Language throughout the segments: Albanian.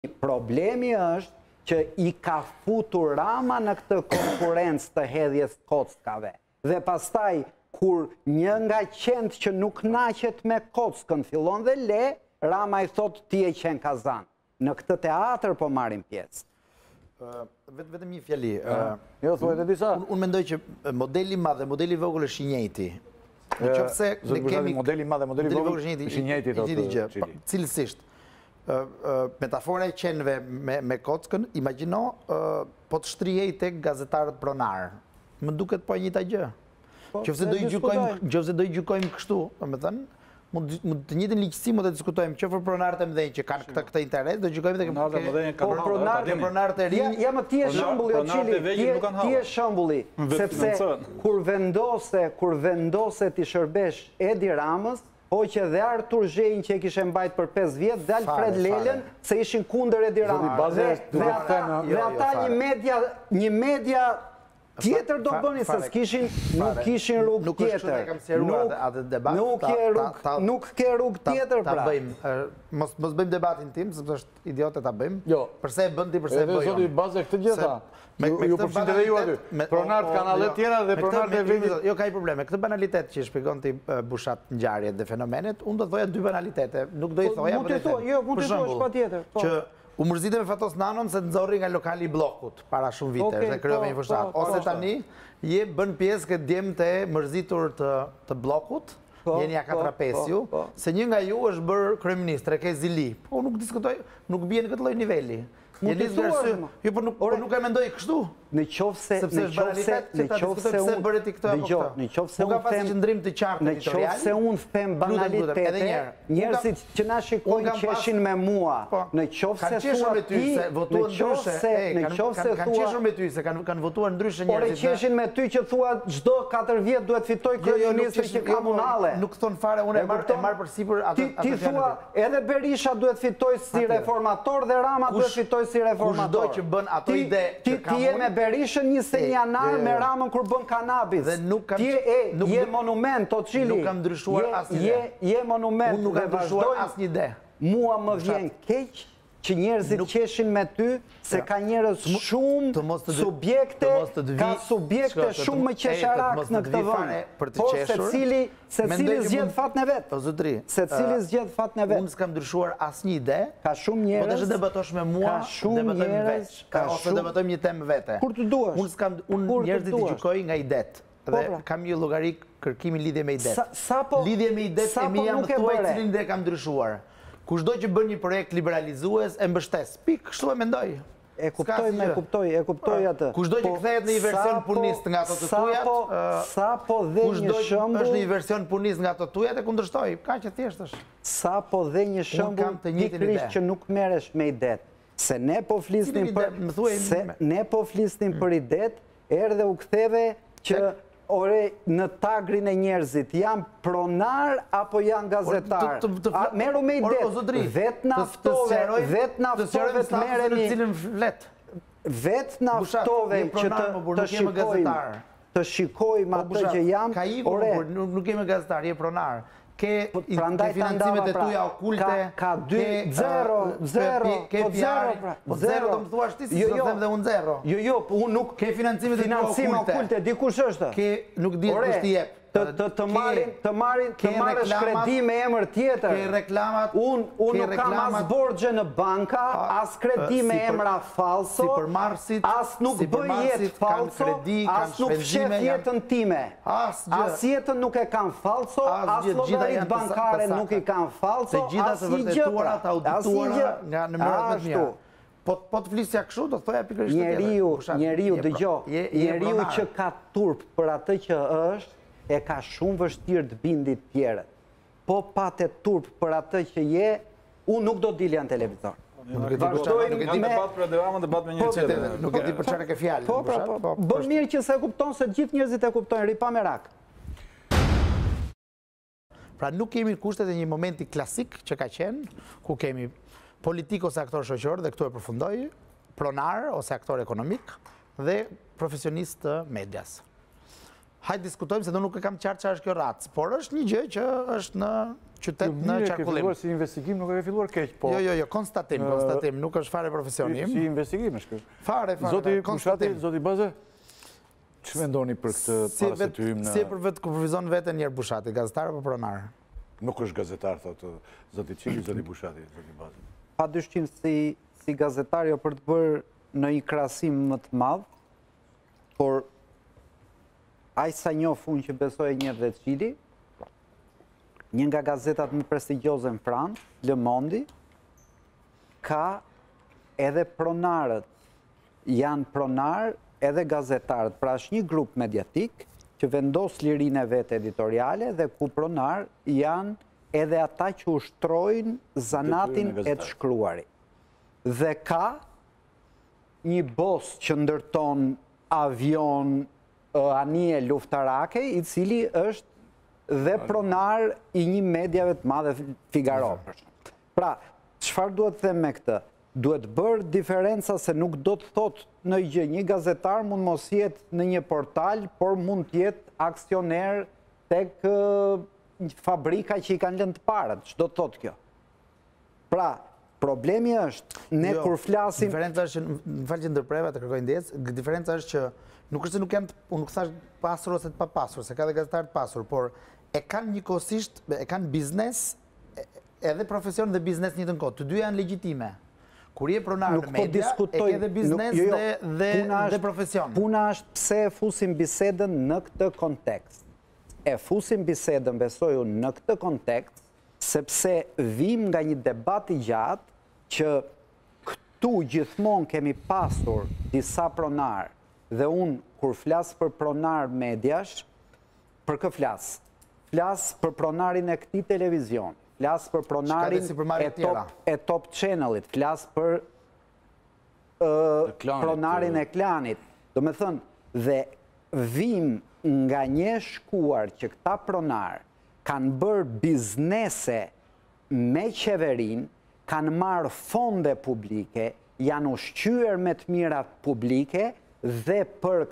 Problemi është që i ka futur Rama në këtë konkurencë të hedhjes kockave. Dhe pastaj, kur një nga qend që nuk naqet me kockën fillon dhe le, Rama i thot ti e qen kazan. Në këtë teatr po marrim pjesë. Vetëm një fjali. Jo, thuajte disa. Unë mendoj që modeli madh dhe modeli vogël është i njëjti. Nëse ne kemi modeli madh dhe modeli vogël është i njëjti thotë. Cilësisht. Metafora e qenëve me kockën, imagjino po të shtrihej tek gazetarët pronar. Më duket po e njëjta gjë. Qofse do i gjykojmë kështu, domethënë, mund të njëjtën ligjësi mund të diskutojmë që për pronarët e mëdhenj që kanë këtë interes, do gjykojmë edhe pronarët e rinj. Ja më ti e shembulli o Çili, ti e shembulli, sepse kur vendose ti shërbesh Edi Ramës, hoqe dhe Artur Zhejn që e kishe mbajt për 5 vjet, dhe Alfred Lelen se ishin kundër Edi Ramës. Dhe ata një media tjetër do bëni, se nuk kishin rrugë tjetër. Nuk ke rrugë tjetër, pra. Mos bëjmë debatin tim, sepse është idiote ta bëjmë. Jo. Përse e bën ti, përse e bëj. Zoti baze këtë gjë tha. Ju përfshinte dhe ju aty. Pronarët kanalet tjera dhe pronarët e vendit. Jo, ka i probleme. Këtë banalitet që shpjegon ti bushat ngjarjet dhe fenomenet, unë do të thoja 2 banalitete. Nuk do i thoja për shembull. Që u mërzite me Fatos Nanon se të nxorri nga lokali i bllokut para shumë vitesh dhe krijove një fushat. Ose tani bën pjesë këtë djemtë e mërzitur të bllokut, Jenia Katrapesiu, se një nga ju është bërë kryeministre, ke Zili. Po nuk diskutoj, nuk bie në këtë lloj niveli. Jo, po nuk e mendoj kështu. Në qofse unë them banalitete, njerëzit që na shikojnë qeshin me mua. Në qofse thua ti, kanë qeshur me ty se kanë votuar ndryshe njerëzit. Ore qeshin me ty që thua çdo 4 vjet duhet fitoj kryeministri që ka munale. Nuk thon fare, unë e marr përsipër atë. Ti thua edhe Berisha duhet fitoj si reformator dhe Rama duhet fitoj si reformator. Kushdo që bën ato ide Ti je me Berishën 21 janar me Ramën kur bën kanabis. Ti je monument, o Çili. Nuk kam ndryshuar asnjë. Je monument. Unë nuk kam ndryshuar asnjë ide. Mua më vjen keq që njerëzit qeshin me ty, se ka njerëz shumë subjekte, ka subjekte shumë më qesharak në këtë vend. Po secili zgjedh fatën e vet. Secili zgjedh fatën e vet. Unë s'kam ndryshuar asnjë ide. Ka shumë njerëz. Po të debatosh me mua, debatojmë veç. Ose debatojmë një temë vete. Kur të duash. Unë njerëzit i gjykoj nga idet. Dhe kam një llogari kërkimi lidhje me idet. Lidhje me idet e mia më thuaj cilin ide kam ndryshuar. Kushdo që bën një projekt liberalizues e mbështes. Pik, kështu e mendoj. E kuptoj atë. Kushdo që kthehet në një version punist nga ato të tujat, kushdo që është një version punist nga ato të tujat e kundërshtoj. Kaq e thjesht është. Sa po dhe një shembull pikërisht që nuk merresh me idet. Se ne po flisnim për idet, erdhe u ktheve që në tagrin e njerëzit, janë pronar apo janë gazetar? Meru me idet, vet naftove të merremi, vet naftove që të shikojmë atë që jam. Ka ikur, nuk jemi gazetar, je pronar. Ke financimet e tuja okulte, ka 0, ke PR, po 0 do më thuash ti si do them dhe unë 0. Jo, unë nuk... Ke financimet e tuja okulte, dikush është. Nuk di kush t'i jep. Të marrësh kredi me emër tjetër. Ke reklamat. Unë nuk kam as borxhe në banka, as kredi me emra falso, as nuk bëj jetë falso, as nuk fshet jetën time. As jetën nuk e kam falso, as llogarit bankare nuk i kam falso, as i gjë. Të audituara nga numrat më të mira. Po të flisja kështu, do të thoja pikërisht të tjetër. Njeriu, dëgjoj, njeriu që ka turp për atë që është, e ka shumë vështirë të bindit tjerët. Po patë turp për atë që je, unë nuk do dilja në televizor. Nuk e di për çfarë ke fjalë. Po, bën mirë që se kupton se gjithë njerëzit e kuptojnë, ripa me rak. Pra nuk kemi kushtet e një momenti klasik që ka qenë, ku kemi politik ose aktor shoqër, dhe këtu e përfundoj, pronar ose aktor ekonomik, dhe profesionist të medias. Hajtë diskutojmë se do nuk e kam qartë që është kjo ratës, por është një gjë që është në qytet në qarkullim. Si investigim nuk e filluar keq, po... Jo, konstatim, nuk është fare profesionim. Si investigim është kështë. Fare, konstatim. Zoti Baze, që mendoni për këtë parasetyrim në... Si për vetë kuprovizon veten Njer Bushati, gazetar apo pronar? Nuk është gazetar, thotë zoti Qili, zoti Bushati, zoti Baze. Pa dyshim si gazetar jo për të bërë në një krahasim më të madh, por aq sa njoh unë që besoj Njer dhe Qili, një nga gazetat më prestigjioze në Francë, Le Monde, ka edhe pronarët, janë pronar edhe gazetarët, pra është një grup mediatik që vendos lirinë e vetë editoriale dhe ku pronar janë edhe ata që ushtrojnë zanatin e të shkruarit. Dhe ka një bos që ndërton avion anije luftarake, i cili është dhe pronar i një medjave të madhe Figaro. Pra, çfarë duhet të them me këtë? Duhet bërë diferenca se nuk do të thot në gjë. Një gazetar mund mos jetë në një portal, por mund të jetë aksioner tek fabrika që i kanë lënë të parët. Ç'do të thot kjo? Pra, problemi është, ne kur flasim... Diferenca është që, më falë që ndërpreva të kërkoj ndjesë, diferenca është që nuk është se nuk janë, unë nuk thash pasur ose të pa pasur, se ka dhe gazetarë të pasur, por e kanë njëkohësisht, e kanë biznes, edhe profesion dhe biznes një të kohë. Të dy janë legjitime. Kur je pronar në media, e ke dhe biznes dhe profesion. Puna është pse e fusim bisedën në këtë kontekst. E fusim bisedën, besoj unë, në këtë kontekst, sepse vim nga një debat i gjatë që këtu gjithmonë kemi pasur disa pronar, dhe unë kur flasë për pronar mediash, për kë flasë? Flasë për pronarin e këtij televizion, flasë për pronarin e Top Channelit, flasë për pronarin e Klanit. Do me thënë, dhe vim nga një shkuar që këta pronar kanë bërë biznese me qeverin, kanë marë fonde publike, janë ushqyer me të mira publike, dhe për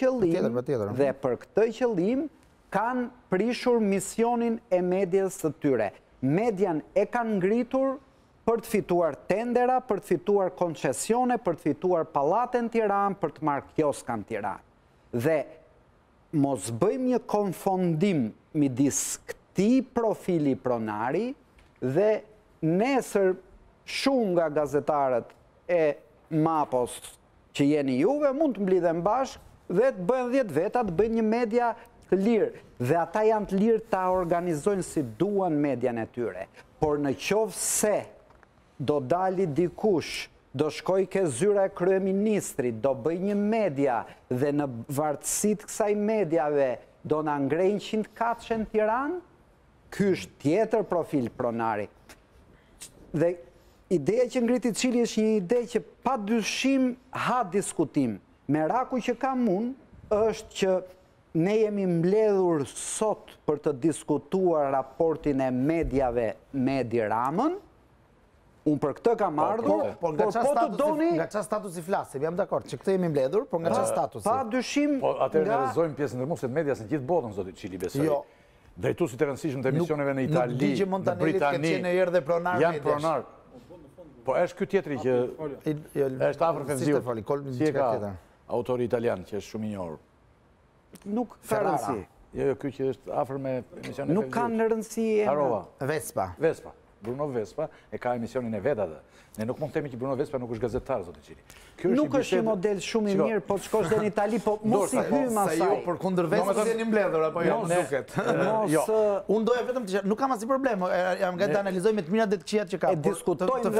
këtë qëllim kanë prishur misionin e medjes së tyre. Median e kanë ngritur për të fituar tendera, për të fituar koncesione, për të fituar pallate në Tiranë, për të marrë kioska në Tiranë. Dhe mos bëjmë një konfondim midis këtij profili pronari dhe nesër shumë nga gazetarët e Mapos që jeni juve, mund të mblidhen bashkë dhe të bëjnë 10 veta, të bëjnë një media të lirë. Dhe ata janë të lirë ta organizojnë si duan median e tyre. Por në qovë se do dali dikush, do shkoj ke zyra e kryeministrit, do bëj një media dhe në vartësit kësaj mediave do në ngrejnë 100 katëshe në Tiranë, ky është tjetër profil pronari. Dhe ideja që ngriti Qili është një ide që pa dyshim ha diskutim. Meraku që kam unë është që ne jemi mbledhur sot për të diskutuar raportin e mediave me Edi Ramën. Unë për këtë kam ardhur, por nga qa statusi flasim, jam dakord, që këtë jemi mbledhur, por nga qa statusi. Pa dyshim... Po atërë në rëzojmë pjesën ndërmund, se medias në gjithë botën, zoti Qili besoj. Drejtuesit e rëndësishëm të emisioneve në Itali, në Britani, janë pronar. Po është kjo tjetëri që është afër Fevziu, si e ka autori italian që është shumë i njohur. Nuk ka rëndësi. Jo, kjo që është afër me emisionin e Fevziu. Nuk kanë në rëndësi e... Harova. Vespa. Bruno Vespa e ka emisionin e vetë atë. Ne nuk mund të themi që Bruno Vespa nuk është gazetar, zoti Qili. Nuk është një model shumë i mirë, po të shkosh dhe në Itali, po mos i hymë asaj. Se jo, për kundër Vespa se një mbledhur, apo jo, më duket. Unë doja vetëm të që, nuk kam asnjë problem, jam gati të analizoj me të mirat dhe të këqijat që ka. E diskutojmë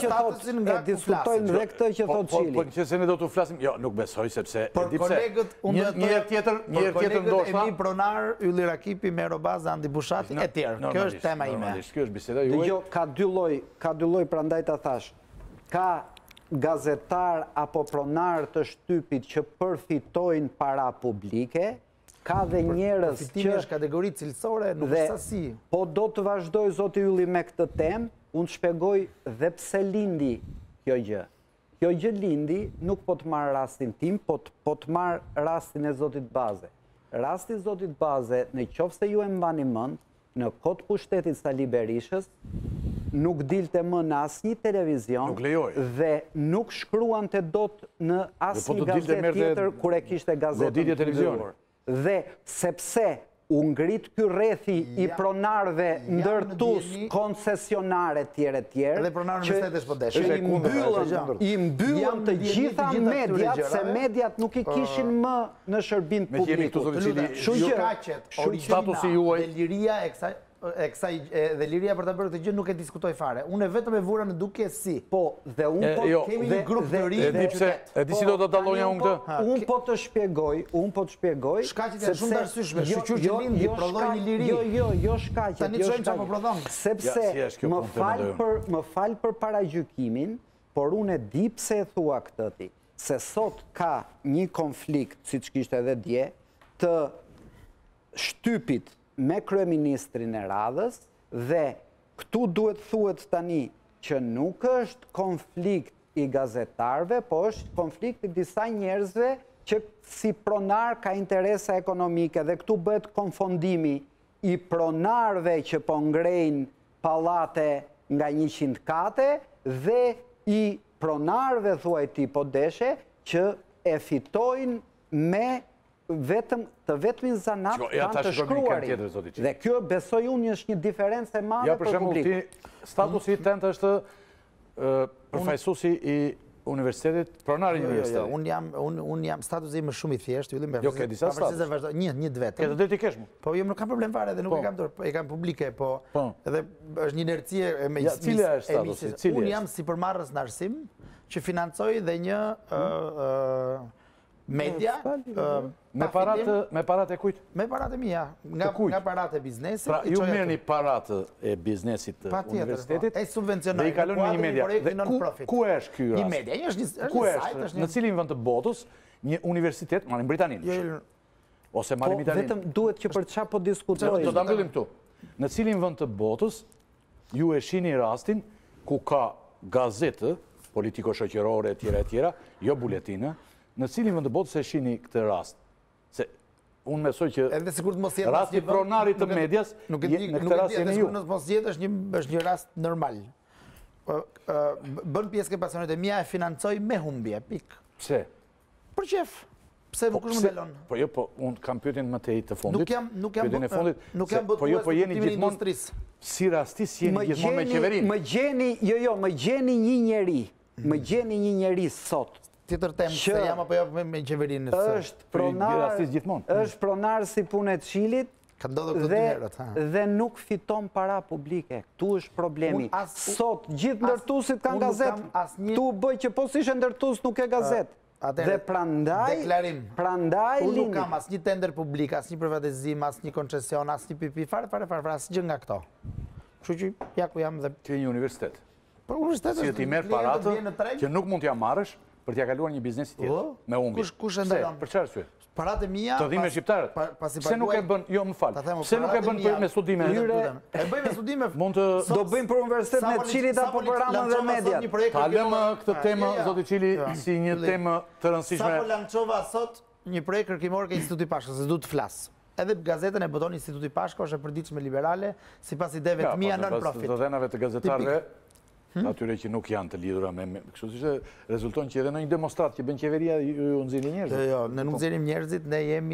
dhe këtë që thot Qili. Po nëse ne do të flasim, jo, nuk besoj sepse një herë tjetër ndoshta Emi Pronar, Ylli Rakipi, Mero Baza, Andi Bushati e tjerë. Kjo është tema ime. Kjo është biseda juaj. Jo, ka dy lloj, prandaj ta thash. Ka gazetar apo pronar të shtypit që përfitojnë para publike, ka dhe njerëz që... Përfitimi është kategori cilësore, nuk është sasi. Po do të vazhdoj, zoti Ylli, me këtë temë, unë shpjegoj dhe pse lindi kjo gjë. Kjo gjë lindi nuk po të marrë rastin tim, po të marrë rastin e zotit Baze. Rasti zotit Baze, në qoftë se ju e mbani mend, në kohë të pushtetit Sali Berishës, nuk dilte më në asnjë televizion dhe nuk shkruan të dot në asnjë gazetë tjetër kur e kishte gazetën televizionit. Dhe sepse u ngrit ky rrethi i pronarëve ndërtues koncesionare tjere që i mbyllën të gjitha mediat, se mediat nuk i kishin më në shërbim publikut. Statusi juaj dhe liria për të bërë këtë gjë nuk e diskutoj fare. Unë vetëm e vura në duke si. Po, dhe unë kemi një grup të ri dhe e di si do të dallonja unë këtë? Unë po të shpjegoj. Shkaqet janë shumë të arsyeshme, shqyr që lindi prodhoi një liri. Jo shkaqet. Tani çojmë çfarë po prodhon. Sepse më fal për paragjykimin, por unë e di pse e thua këtë ti. Se sot ka një konflikt, siç kishte edhe dje, të shtypit me kryeministrin e radhës dhe këtu duhet thuhet tani që nuk është konflikt i gazetarëve, po është konflikt i disa njerëzve që si pronar ka interesa ekonomike dhe këtu bëhet konfondimi i pronarëve që po ngrejnë pallate nga 100 kate dhe i pronarëve thuaj ti po deshe që e fitojnë me të vetëmin zanat kanë të shkruarin. Dhe kjo besoj unë është një diferencë e madhe për publikun. Statusi tënd është përfaqësuesi i universitetit, pronari i universitetit. Unë jam statusi më shumë i thjeshtë, jo ke disa status. Një vetëm. Ke të drejtë kesh mu. Po jo nuk kam problem fare dhe nuk e kam dorë, e kam publike, po edhe është një inercie me cila është statusi? Unë jam si përmarrës në arsim që financoj dhe një media me parat e kujt? Me parat e mia, nga parat e biznesit. Pra ju merrni parat e biznesit të universitetit dhe i kaloni në një media. Ku është ky rast? Një media, është sajt. Në cilin vend të botës një universitet, marrim Britaninë. Ose marrim Italinë. Vetëm duhet që për çfarë po diskutojmë. Do ta mbyllim këtu. Në cilin vend të botës ju e shihni rastin ku ka gazetë politiko-shoqërore etj, jo buletinë. Në cilin vend të botës e shihni këtë rast? Se unë besoj që rasti pronarit të medias në këtë rast jeni ju. Nuk mos jetë është një rast normal. Bën pjesë ke pasionet e mia e financoj me humbje, pik. Pse? Për qef. Pse nuk më mbelon? Po jo, po unë kam pyetjen më tej të fundit. Nuk jam botuar po jeni gjithmonë si rastis jeni gjithmonë me qeverinë. Më gjeni një njeri sot. Tjetër temë, se jam apo jo me qeverinë. Është pronar si punë e Çilit dhe nuk fiton para publike. Tu është problemi. Sot gjithë ndërtuesit kanë gazetë. Tu bëj që po si ishe ndërtues nuk e gazetë. Dhe prandaj unë nuk kam asnjë tender publik, asnjë privatizim, asnjë koncesion, asnjë pipi, fare, asgjë nga këto. Kështu që ja ku jam dhe ti një universitet. Po universiteti si ti merr paratë që nuk mund t'ja marrësh për t'ja kaluar një biznesi tjetër me humbje. Kush e ndalon? Për çfarë arsye? Paratë mia. Të dhimbë shqiptarët. Pse nuk e bën? Jo, më fal. Pse nuk e bën me studime? E bëjmë me studime. Do bëjmë për universitetin e Çilit apo për Ramën dhe mediat. Ta lëmë këtë temë zoti Çili si një temë të rëndësishme. Sapo lançova sot një projekt kërkimor ke Instituti Pashkës, se du të flas. Edhe gazetën e boton Instituti Pashka është e përditshme liberale, sipas ideve të mia non-profit. Të dhënave të gazetarëve atyre që nuk janë të lidhura me kështu që rezulton që edhe në një demonstrat që bën qeveria ju nxjerrin njerëzit. Jo, ne nuk nxjerrim njerëzit, ne jemi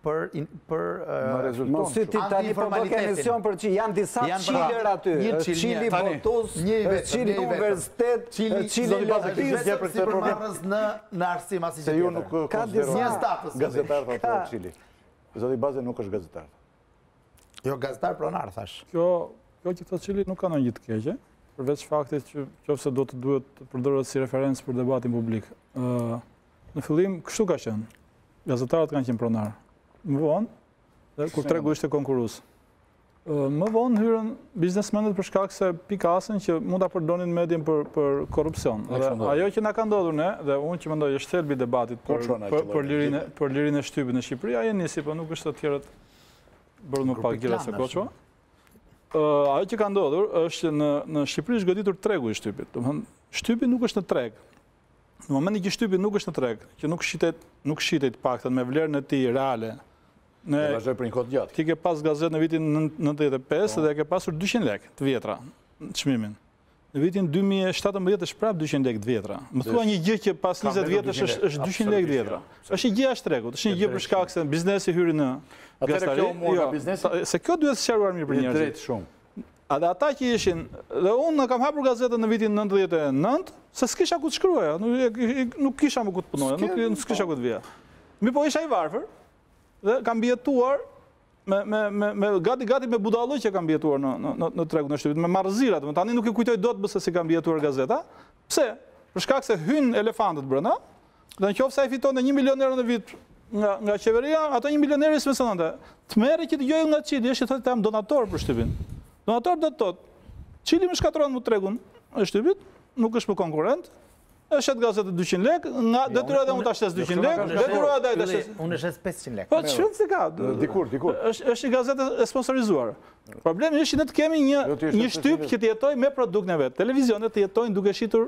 për mos ti tani po bë emision për që janë disa Çiler aty. Çili Botos, Çili Universitet, Çili Lopez për këtë problem në arsim asnjë. Se ju nuk ka disa status gazetar të Çili. Zoti Baze nuk është gazetar. Jo, gazetar pronar thash. Kjo që të Çili nuk ka ndonjë të keqe. Përveç faktit që qofse do të duhet të përdorohet si referencë për debatin publik. Në fillim, kështu ka qenë. Gazetarët kanë qenë pronar. Më vonë, kur tregu ishte konkurrues. Më vonë hyrën biznesmenët për shkak se pikasën që mund ta përdonin median për korrupsion. Ajo që na ka ndodhur ne, dhe unë që mendoj është thelbi i debatit për lirinë e shtypit në Shqipëri, ajo nisi, po nuk është të tjerët bërë më pak gjëra se Koçova. Ajo që ka ndodhur është që në Shqipëri është goditur tregu i shtypit. Domethënë, shtypi nuk është në treg. Në momentin që shtypi nuk është në treg, që nuk shitet paktën me vlerën e tij reale, Ne vazhdoj për një kohë gjatë. Ti ke pas gazetë në vitin 95 dhe ke pasur 200 lekë të vjetra çmimin. Në vitin 2017 është prapë 200 lekë të vjetra. Më thua një gjë që pas 20 vjetësh është 200 lekë të vjetra. Është një gjë ashtregut, është një gjë për shkak se biznesi hyri në gazetari. Se kjo duhet sqaruar mirë për njerëzit. Drejt shumë. Dhe ata që ishin, dhe unë kam hapur gazetën në vitin 99, se s'kisha ku të shkruaja, nuk kisha më ku të punoja, nuk s'kisha ku të vija. Mi po isha i varfër, dhe kam bjetuar, gati me budallë që kam bjetuar në tregun e shtypit, me marrëzirat, tani nuk i kujtoj dot bëse si kam bjetuar gazeta. Pse? Për shkak se hyn elefantët brenda, dhe në qoftë se ai fiton 1 milion euro në vit nga qeveria, ato 1 milion euro s'mesonante. Të merri që dëgjoj nga Çili, është thotë jam donator për shtypin. Donator do të thotë, Çili më shkatron më tregun e shtypit, nuk është më konkurrent, e shet gazetë 200 lekë, nga detyrohet unë ta shes 200 lekë, detyrohet ai ta shes. Unë shes 500 lekë. Po shumë se ka. Dikur. Është një gazetë e sponsorizuar. Problemi është që ne të kemi një shtyp që të jetojë me produktin e vet. Televizionet të jetojnë duke shitur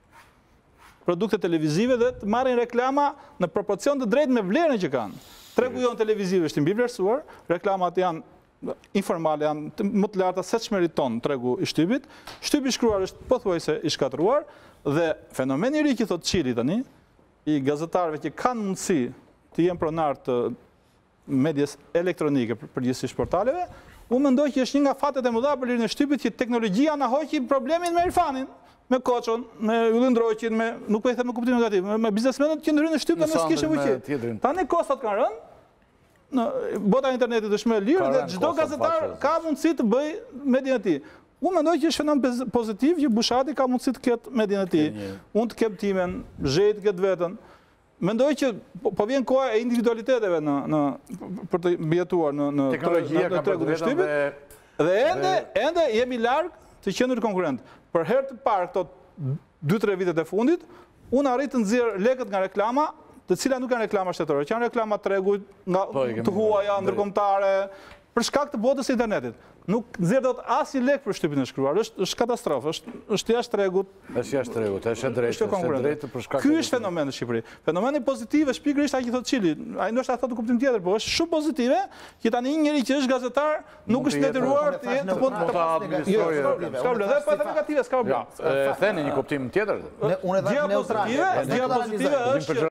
produkte televizive dhe të marrin reklama në proporcion të drejtë me vlerën që kanë. Tregu jon televiziv është mbi vlerësuar, reklamat janë informale, janë më të larta se që meriton tregu i shtypit. Shtypi i shkruar është pothuajse i shkatëruar dhe fenomeni i ri që thotë Çili tani, i gazetarëve që kanë mundësi të jenë pronar të medjes elektronike përgjithsisht portaleve, unë mendoj që është një nga fatet e mëdha për lirin e shtypit që teknologjia na hoqi problemin me Irfanin, me Koçon, me Yllin Droqin, nuk po i them me kuptim negativ, me biznesmenët që ndrynë në shtyp dhe në s'kishe fuqi. Tani kostat kanë rënë, në bota e internetit është më e lirë dhe çdo gazetar ka mundësi të bëj median e tij. Unë mendoj që është fenomen pozitiv që Bushati ka mundësi të ketë median e tij. Unë të kem timen, Zhej të ketë vetën. Mendoj që po vjen koha e individualiteteve për të mbijetuar në tregun e shtypit. Dhe ende jemi larg të qenë konkurrent. Për herë të parë këto 2-3 vitet e fundit, unë arrit të nxjerr lekët nga reklama, të cilat nuk janë reklama shtetore, që janë reklama tregu të huaja, ndërkombëtare, për shkak të botës së internetit. Nuk nxjerr dot asnjë lek për shtypin e shkruar, është katastrofë, është jashtë tregut. Është jashtë tregut, është drejtë për shkak. Ky është fenomeni në Shqipëri. Fenomeni pozitiv është pikërisht ai që thotë Çili. Ai ndoshta thotë në kuptim tjetër, por është shumë pozitive që tani një njerëz që është gazetar nuk është detyruar të jetë të administrojë. Ska problem, dhe pa negative, ska problem. Theni një kuptim tjetër. Unë e dhash neutrale. Gjë pozitive është